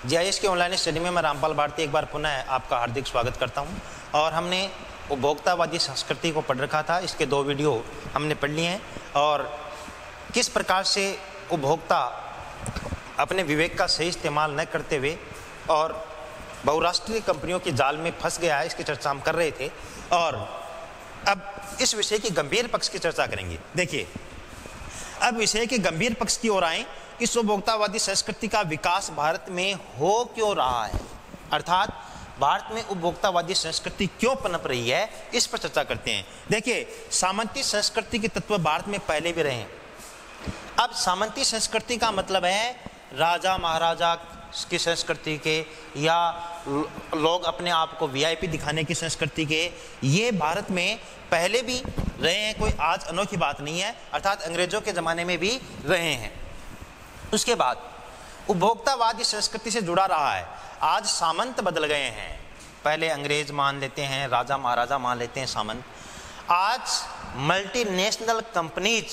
GIS के online study में मैं रामपाल भारती एक बार पुनः आपका हार्दिक स्वागत करता हूं। और हमने उपभोक्तावादी संस्कृति को पढ़ रखा था। इसके 2 वीडियो हमने पढ़ लिए हैं और किस प्रकार से उपभोक्ता अपने विवेक का सही इस्तेमाल न करते हुए और बहुराष्ट्रीय कंपनियों की जाल में फंस गया है, इसकी चर्चा हम कर रहे थे। और अब इस विषय की गंभीर पक्ष की चर्चा करेंगे। देखिए, अब विषय के गंभीर पक्ष की ओर आए। इस उपभोक्तावादी संस्कृति का विकास भारत में हो क्यों रहा है, अर्थात भारत में उपभोक्तावादी संस्कृति क्यों पनप रही है, इस पर चर्चा करते हैं। देखिए, सामंती संस्कृति के तत्व भारत में पहले भी रहे हैं। अब सामंती संस्कृति का मतलब है राजा महाराजा की संस्कृति के, या लोग अपने आप को वीआईपी दिखाने की संस्कृति के। ये भारत में पहले भी रहे हैं, कोई आज अनोखी बात नहीं है, अर्थात अंग्रेजों के ज़माने में भी रहे हैं। उसके बाद उपभोक्तावादी संस्कृति से जुड़ा रहा है। आज सामंत बदल गए हैं, पहले अंग्रेज मान लेते हैं, राजा महाराजा मान लेते हैं सामंत। आज मल्टीनेशनल कंपनीज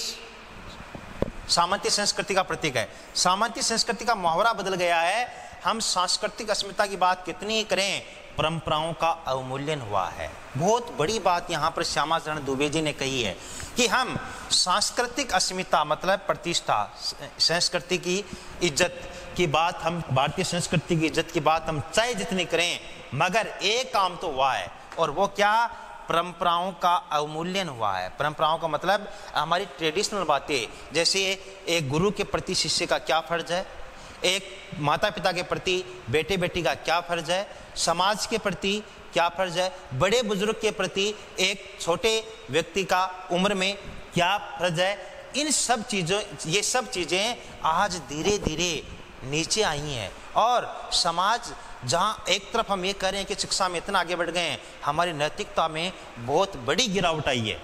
सामंती संस्कृति का प्रतीक है। सामंती संस्कृति का मुहावरा बदल गया है। हम सांस्कृतिक अस्मिता की बात कितनी ही करें, परंपराओं का अवमूल्यन हुआ है। बहुत बड़ी बात यहाँ पर श्यामा चरण दुबे जी ने कही है कि हम सांस्कृतिक अस्मिता मतलब प्रतिष्ठा, संस्कृति की इज्जत की बात, हम भारतीय संस्कृति की इज्जत की बात हम चाहे जितनी करें, मगर एक काम तो हुआ है, और वो क्या, परंपराओं का अवमूल्यन हुआ है। परंपराओं का मतलब हमारी ट्रेडिशनल बातें, जैसे एक गुरु के प्रति शिष्य का क्या फर्ज है, एक माता पिता के प्रति बेटे बेटी का क्या फर्ज है, समाज के प्रति क्या फर्ज है, बड़े बुजुर्ग के प्रति एक छोटे व्यक्ति का उम्र में क्या फर्ज है। इन सब चीज़ों, ये सब चीज़ें आज धीरे धीरे नीचे आई हैं। और समाज जहाँ एक तरफ हम ये कह रहे हैं कि शिक्षा में इतना आगे बढ़ गए हैं, हमारी नैतिकता में बहुत बड़ी गिरावट आई है।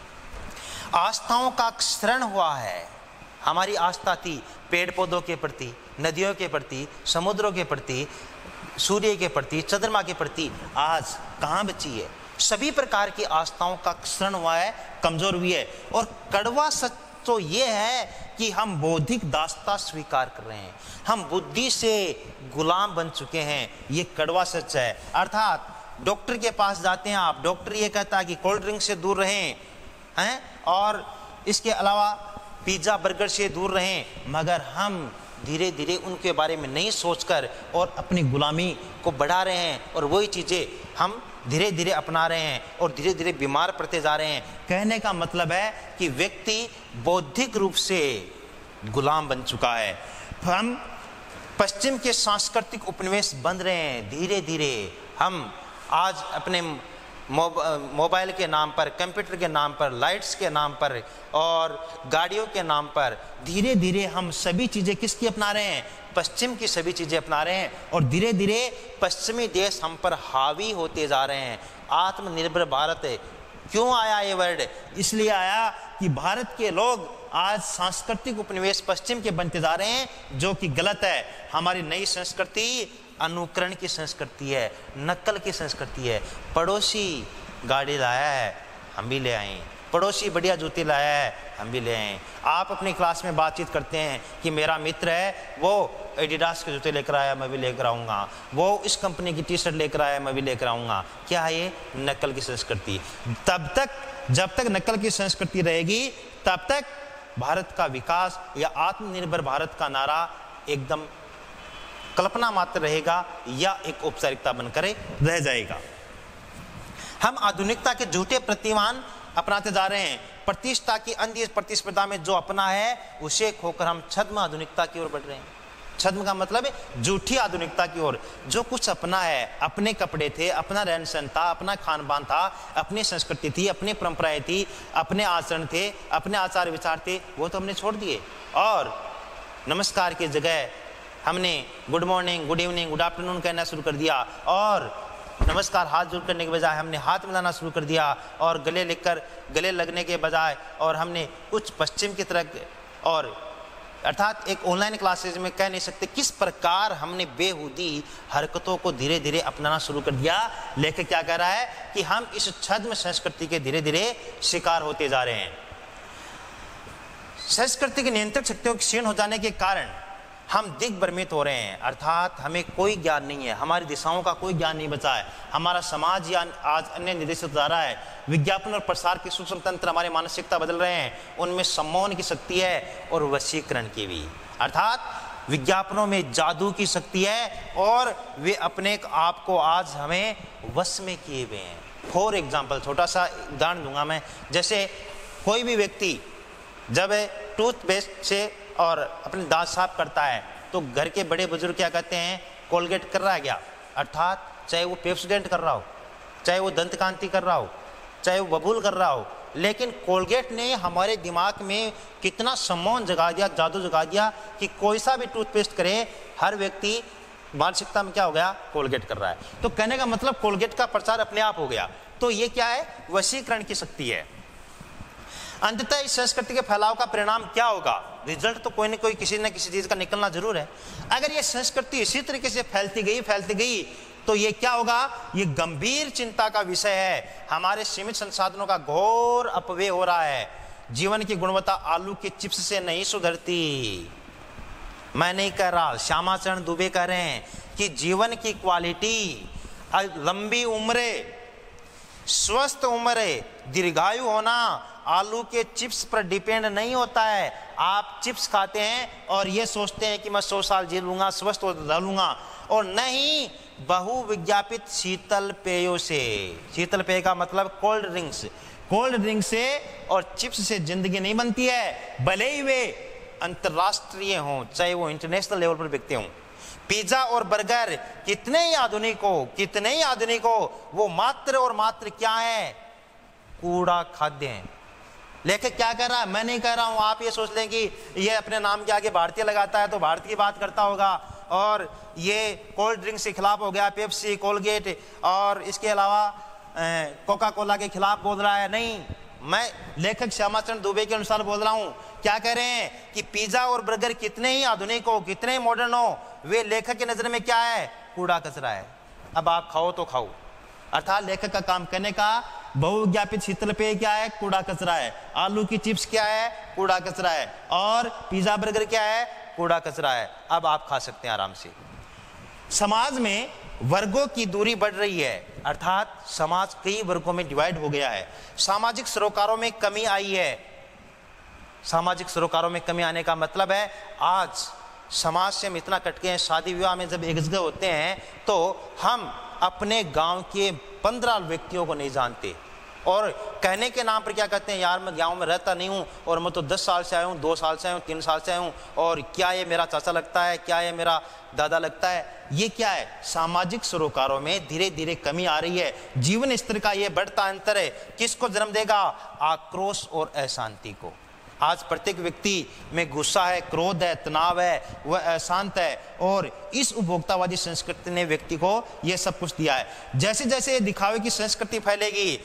आस्थाओं का क्षरण हुआ है। हमारी आस्था थी पेड़ पौधों के प्रति, नदियों के प्रति, समुद्रों के प्रति, सूर्य के प्रति, चंद्रमा के प्रति, आज कहाँ बची है। सभी प्रकार की आस्थाओं का क्षरण हुआ है, कमजोर हुई है। और कड़वा सच तो ये है कि हम बौद्धिक दासता स्वीकार कर रहे हैं, हम बुद्धि से गुलाम बन चुके हैं। ये कड़वा सच है। अर्थात डॉक्टर के पास जाते हैं आप, डॉक्टर ये कहता है कि कोल्ड ड्रिंक से दूर रहें हैं, और इसके अलावा पिज्ज़ा बर्गर से दूर रहें, मगर हम धीरे धीरे उनके बारे में नहीं सोचकर और अपनी गुलामी को बढ़ा रहे हैं, और वही चीज़ें हम धीरे धीरे अपना रहे हैं और धीरे धीरे बीमार पड़ते जा रहे हैं। कहने का मतलब है कि व्यक्ति बौद्धिक रूप से गुलाम बन चुका है। हम पश्चिम के सांस्कृतिक उपनिवेश बन रहे हैं धीरे धीरे। हम आज अपने मोबाइल के नाम पर, कंप्यूटर के नाम पर, लाइट्स के नाम पर और गाड़ियों के नाम पर धीरे धीरे हम सभी चीज़ें किसकी अपना रहे हैं, पश्चिम की सभी चीज़ें अपना रहे हैं। और धीरे धीरे पश्चिमी देश हम पर हावी होते जा रहे हैं। आत्मनिर्भर भारत है, क्यों आया ये वर्ड, इसलिए आया कि भारत के लोग आज सांस्कृतिक उपनिवेश पश्चिम के बनते जा रहे हैं, जो कि गलत है। हमारी नई संस्कृति अनुकरण की संस्कृति है, नकल की संस्कृति है। पड़ोसी गाड़ी लाया है, हम भी ले आए, पड़ोसी बढ़िया जूते लाया है, हम भी ले आए। आप अपनी क्लास में बातचीत करते हैं कि मेरा मित्र है, वो एडिडास के जूते लेकर आया, मैं भी लेकर आऊँगा, वो इस कंपनी की टी शर्ट लेकर आया, मैं भी लेकर आऊँगा। क्या है ये, नकल की संस्कृति। तब तक, जब तक नकल की संस्कृति रहेगी, तब तक भारत का विकास या आत्मनिर्भर भारत का नारा एकदम कल्पना मात्र रहेगा या एक औपचारिकता बनकर रह जाएगा। हम आधुनिकता के झूठे प्रतिमान अपनाते जा रहे हैं। प्रतिष्ठा की अंधी प्रतिस्पर्धा में जो अपना है उसे खोकर हम छद्म आधुनिकता की ओर बढ़ रहे हैं। छद्म का मतलब है झूठी आधुनिकता की ओर। जो कुछ अपना है, अपने कपड़े थे, अपना रहन सहन था, अपना खान पान था, अपनी संस्कृति थी, अपनी परंपराएं थी, अपने आचरण थे, अपने आचार विचार थे, वो तो हमने छोड़ दिए। और नमस्कार की जगह हमने good morning, good evening, good afternoon कहना शुरू कर दिया, और नमस्कार हाथ जोड़ करने के बजाय हमने हाथ मिलाना शुरू कर दिया, और गले लगने के बजाय और हमने कुछ पश्चिम की तरह, और अर्थात एक ऑनलाइन क्लासेज में कह नहीं सकते किस प्रकार हमने बेहूदी हरकतों को धीरे धीरे अपनाना शुरू कर दिया। लेखक क्या कह रहा है कि हम इस छद्म संस्कृति के धीरे धीरे शिकार होते जा रहे हैं। संस्कृति की नियंत्रण शक्तियों के क्षीण हो जाने के कारण हम दिग्भ्रमित हो रहे हैं, अर्थात हमें कोई ज्ञान नहीं है, हमारी दिशाओं का कोई ज्ञान नहीं बचा है। हमारा समाज या आज अन्य निर्देशित जा रहा है, विज्ञापन और प्रसार के सूक्ष्म तंत्र हमारी मानसिकता बदल रहे हैं, उनमें सम्मोहन की शक्ति है और वशीकरण की भी, अर्थात विज्ञापनों में जादू की शक्ति है और वे अपने आप को आज हमें वश में किए हुए हैं। फॉर एग्जाम्पल, छोटा सा उदाहरण दूंगा मैं, जैसे कोई भी व्यक्ति जब टूथपेस्ट से और अपने दांत साफ करता है तो घर के बड़े बुजुर्ग क्या कहते हैं, कोलगेट कर रहा है क्या, अर्थात चाहे वो पेप्सोडेंट कर रहा हो, चाहे वो दंत कांति कर रहा हो, चाहे वो बबूल कर रहा हो, लेकिन कोलगेट ने हमारे दिमाग में कितना सम्मोहन जगा दिया, जादू जगा दिया कि कोई सा भी टूथपेस्ट करे हर व्यक्ति मानसिकता में क्या हो गया, कोलगेट कर रहा है। तो कहने का मतलब कोलगेट का प्रचार अपने आप हो गया। तो ये क्या है, वशीकरण की शक्ति है। अंततः इस संस्कृति के फैलाव का परिणाम क्या होगा, रिजल्ट तो कोई न कोई किसी न किसी चीज का निकलना जरूर है। अगर ये संस्कृति इसी तरीके से फैलती गई तो ये क्या होगा, ये गंभीर चिंता का विषय है। हमारे सीमित संसाधनों का घोर अपव्यय हो रहा है। जीवन की गुणवत्ता आलू के चिप्स से नहीं सुधरती। मैं नहीं कह रहा, श्यामा चरण दुबे कह रहे हैं कि जीवन की क्वालिटी, लंबी उम्रें, स्वस्थ उम्रें, दीर्घायु होना आलू के चिप्स पर डिपेंड नहीं होता है। आप चिप्स खाते हैं और ये सोचते हैं कि मैं 100 साल जी लूंगा, स्वस्थ हो लूंगा, और नहीं, बहुविज्ञापित शीतल पेयों से, शीतल पेय का मतलब कोल्ड ड्रिंक्स से और चिप्स से जिंदगी नहीं बनती है, भले ही वे अंतरराष्ट्रीय हों, चाहे वो इंटरनेशनल लेवल पर बिकते हों। पिज्जा और बर्गर कितने ही आधुनिक हो, वो मात्र और मात्र क्या है, कूड़ा खाद्य हैं। लेखक क्या कह रहा है, मैं नहीं कह रहा हूं, आप ये सोच लें कि ये अपने नाम के आगे भारतीय लगाता है तो भारत की बात करता होगा, और ये कोल्ड ड्रिंक्स के खिलाफ हो गया, पेप्सी, कोलगेट, और इसके अलावा कोका कोला के खिलाफ बोल रहा है। नहीं, मैं लेखक श्यामा चरण दुबे के अनुसार बोल रहा हूं। क्या कह रहे हैं कि पिज्जा और बर्गर कितने ही आधुनिक हो, कितने ही मॉडर्न हो, वे लेखक की नजर में क्या है, कूड़ा कचरा है। अब आप खाओ तो खाओ, अर्थात लेखक का काम करने का, बहुविज्ञापित शीतल पेय क्या है, कूड़ा कचरा है, आलू की चिप्स क्या है, कूड़ा कचरा है, और पिज्जा बर्गर क्या है, कूड़ा कचरा है। अब आप खा सकते हैं आराम से। समाज में वर्गों की दूरी बढ़ रही है, अर्थात समाज कई वर्गों में डिवाइड हो गया है। सामाजिक सरोकारों में कमी आई है। सामाजिक सरोकारों में कमी आने का मतलब है आज समाज से हम इतना कट गए हैं। शादी विवाह में जब एक जगह होते हैं तो हम अपने गांव के 15 व्यक्तियों को नहीं जानते, और कहने के नाम पर क्या कहते हैं, यार मैं गांव में रहता नहीं हूं, और मैं तो 10 साल से आया हूं, 2 साल से आया हूं, 3 साल से आया हूं, और क्या ये मेरा चाचा लगता है, क्या ये मेरा दादा लगता है। ये क्या है, सामाजिक सरोकारों में धीरे धीरे कमी आ रही है। जीवन स्तर का ये बढ़ता अंतर है, किसको जन्म देगा, आक्रोश और अशांति को। आज प्रत्येक व्यक्ति में गुस्सा है, क्रोध है, तनाव है, वह अशांत है, और इस उपभोक्तावादी संस्कृति ने व्यक्ति को यह सब कुछ दिया है। जैसे जैसे दिखावे की संस्कृति फैलेगी,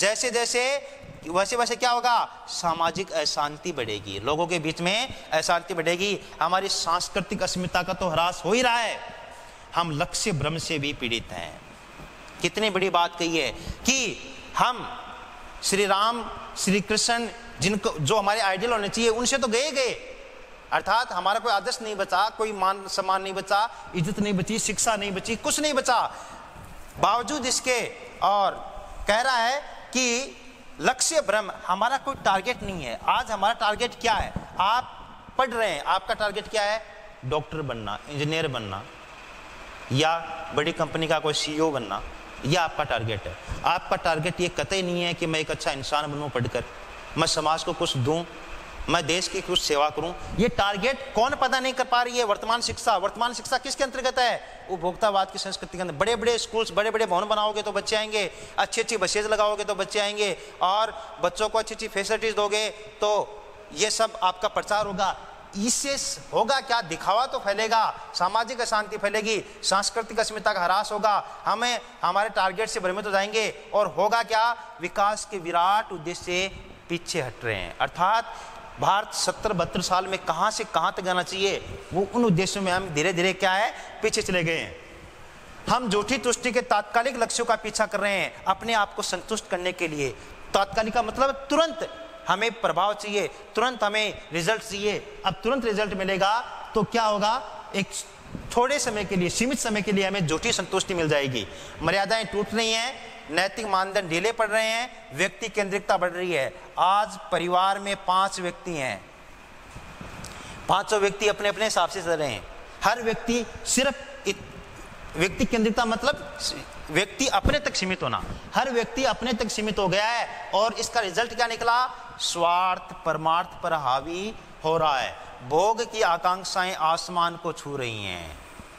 वैसे वैसे क्या होगा, सामाजिक अशांति बढ़ेगी, लोगों के बीच में अशांति बढ़ेगी। हमारी सांस्कृतिक अस्मिता का तो ह्रास हो ही रहा है। हम लक्ष्य भ्रम से भी पीड़ित हैं। कितनी बड़ी बात कही है कि हम श्री राम, श्री कृष्ण, जिनको जो हमारे आइडियल होने चाहिए, उनसे तो गए, अर्थात हमारा कोई आदर्श नहीं बचा, कोई मान सम्मान नहीं बचा, इज्जत नहीं बची, शिक्षा नहीं बची, कुछ नहीं बचा। बावजूद इसके, और कह रहा है कि लक्ष्य भ्रम, हमारा कोई टारगेट नहीं है। आज हमारा टारगेट क्या है, आप पढ़ रहे हैं, आपका टारगेट क्या है, डॉक्टर बनना, इंजीनियर बनना, या बड़ी कंपनी का कोई CEO बनना, यह आपका टारगेट है। आपका टारगेट ये कतई नहीं है कि मैं एक अच्छा इंसान बनूं पढ़कर, मैं समाज को कुछ दूं, मैं देश की कुछ सेवा करूं। ये टारगेट कौन पता नहीं कर पा रही है। वर्तमान शिक्षा किसके अंतर्गत है, उपभोक्तावाद की संस्कृति के अंदर। बड़े बड़े स्कूल्स, बड़े बड़े भवन बनाओगे तो बच्चे आएंगे, अच्छी अच्छी बसेज लगाओगे तो बच्चे आएंगे, और बच्चों को अच्छी अच्छी फैसिलिटीज दोगे तो ये सब आपका प्रचार होगा। इससे होगा क्या, दिखावा तो फैलेगा, सामाजिक अशांति फैलेगी, सांस्कृतिक अस्मिता का ह्रास होगा, हमें हमारे टारगेट से भ्रमित हो जाएंगे, और होगा क्या, विकास के विराट उद्देश्य से पीछे हट रहे हैं। अर्थात भारत 70-72 साल में कहां से कहां तक जाना चाहिए, वो उन उद्देश्यों में हम धीरे धीरे क्या है, पीछे चले गए हैं। हम झूठी तुष्टि के तात्कालिक लक्ष्यों का पीछा कर रहे हैं अपने आप को संतुष्ट करने के लिए। तात्कालिक का मतलब तुरंत हमें प्रभाव चाहिए, तुरंत हमें रिजल्ट चाहिए। अब तुरंत रिजल्ट मिलेगा तो क्या होगा, एक थोड़े समय के लिए, सीमित समय के लिए हमें झूठी संतुष्टि मिल जाएगी। मर्यादाएं टूट रही हैं, नैतिक मानदंड ढीले पड़ रहे हैं, व्यक्ति केंद्रिकता बढ़ रही है। आज परिवार में 5 व्यक्ति हैं, 5 व्यक्ति अपने अपने हिसाब से चल रहे हैं। हर व्यक्ति सिर्फ व्यक्ति केंद्रिकता मतलब व्यक्ति अपने तक सीमित होना, हर व्यक्ति अपने तक सीमित हो गया है और इसका रिजल्ट क्या निकला? स्वार्थ परमार्थ पर हावी हो रहा है। भोग की आकांक्षाएं आसमान को छू रही हैं।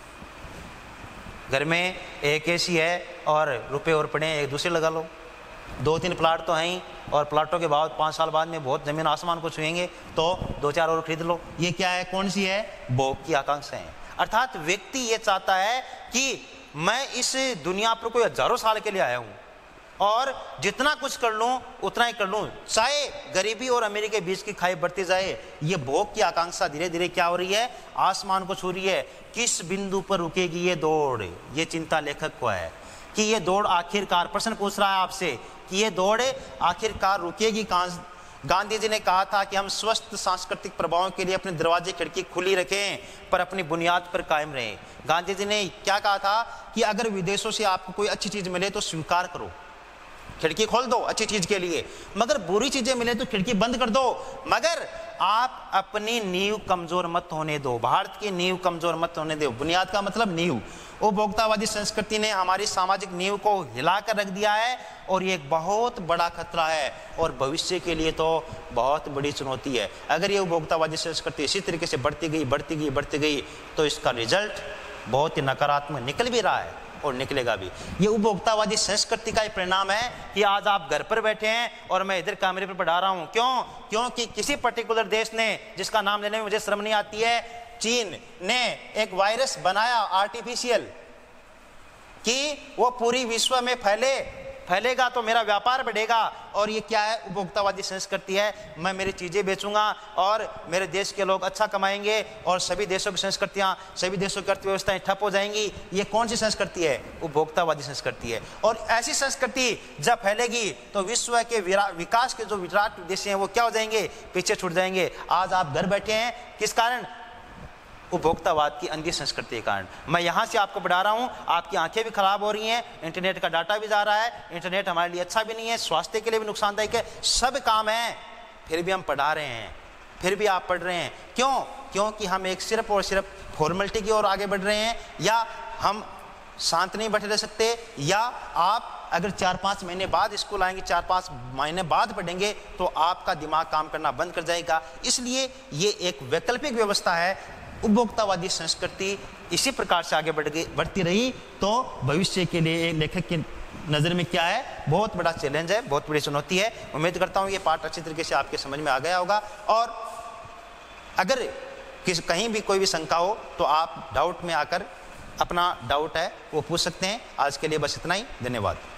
घर में एक एसी है और रुपए और पड़े हैं, एक दूसरे लगा लो। 2-3 प्लाट तो हैं और प्लाटों के बाद 5 साल बाद में बहुत जमीन आसमान को छुएंगे, तो 2-4 और खरीद लो। ये क्या है? कौन सी है? भोग की आकांक्षाएं। अर्थात व्यक्ति ये चाहता है कि मैं इस दुनिया पर कोई हजारों साल के लिए आया हूं और जितना कुछ कर लूं उतना ही कर लूं, चाहे गरीबी और अमीरी के बीच की खाई बढ़ती जाए। ये भोग की आकांक्षा धीरे धीरे क्या हो रही है? आसमान को छू रही है। किस बिंदु पर रुकेगी ये दौड़? ये चिंता लेखक को है कि ये दौड़ आखिरकार, प्रश्न पूछ रहा है आपसे कि ये दौड़ आखिरकार रुकेगी कहां? गांधी जी ने कहा था कि हम स्वस्थ सांस्कृतिक प्रभावों के लिए अपने दरवाजे खिड़की खुली रखें पर अपनी बुनियाद पर कायम रहें। गांधी जी ने क्या कहा था कि अगर विदेशों से आपको कोई अच्छी चीज मिले तो स्वीकार करो, खिड़की खोल दो अच्छी चीज के लिए, मगर बुरी चीजें मिले तो खिड़की बंद कर दो, मगर आप अपनी नींव कमजोर मत होने दो। भारत की नींव कमजोर मत होने दो। बुनियाद का मतलब नींव। उपभोक्तावादी संस्कृति ने हमारी सामाजिक नींव को हिलाकर रख दिया है और ये एक बहुत बड़ा खतरा है और भविष्य के लिए तो बहुत बड़ी चुनौती है। अगर ये उपभोक्तावादी संस्कृति इसी तरीके से बढ़ती गई तो इसका रिजल्ट बहुत ही नकारात्मक निकल भी रहा है और निकलेगा भी। ये उपभोक्तावादी संस्कृति का ही परिणाम है कि आज आप घर पर बैठे हैं और मैं इधर कैमरे पर पढ़ा रहा हूं। क्यों? क्योंकि किसी पर्टिकुलर देश ने, जिसका नाम लेने में मुझे शर्म नहीं आती है, चीन ने एक वायरस बनाया आर्टिफिशियल कि वो पूरी विश्व में फैलेगा तो मेरा व्यापार बढ़ेगा। और ये क्या है? उपभोक्तावादी संस्कृति है। मैं मेरी चीजें बेचूंगा और मेरे देश के लोग अच्छा कमाएंगे और सभी देशों की संस्कृतियां, सभी देशों की अर्थव्यवस्थाएं ठप हो जाएंगी। ये कौन सी संस्कृति है? उपभोक्तावादी संस्कृति है। और ऐसी संस्कृति जब फैलेगी तो विश्व के विकास के जो विराट उद्देश्य हैं वो क्या हो जाएंगे? पीछे छूट जाएंगे। आज आप घर बैठे हैं, किस कारण? उपभोक्तावाद की अंधी संस्कृति के कारण। मैं यहां से आपको बढ़ा रहा हूं, आपकी आंखें भी खराब हो रही हैं, इंटरनेट का डाटा भी जा रहा है, इंटरनेट हमारे लिए अच्छा भी नहीं है, स्वास्थ्य के लिए भी नुकसानदायक है, सब काम है, फिर भी हम पढ़ा रहे हैं, फिर भी आप पढ़ रहे हैं। क्यों? क्योंकि हम एक सिर्फ और सिर्फ फॉर्मेलिटी की ओर आगे बढ़ रहे हैं, या हम शांत नहीं बैठे रह सकते, या आप अगर 4-5 महीने बाद स्कूल आएंगे, 4-5 महीने बाद पढ़ेंगे तो आपका दिमाग काम करना बंद कर जाएगा। इसलिए ये एक वैकल्पिक व्यवस्था है। उपभोक्तावादी संस्कृति इसी प्रकार से आगे बढ़ती रही तो भविष्य के लिए लेखक की नजर में क्या है? बहुत बड़ा चैलेंज है, बहुत बड़ी चुनौती है। उम्मीद करता हूं ये पाठ अच्छी तरीके से आपके समझ में आ गया होगा और अगर कहीं भी कोई भी शंका हो तो आप डाउट में आकर अपना डाउट है वो पूछ सकते हैं। आज के लिए बस इतना ही। धन्यवाद।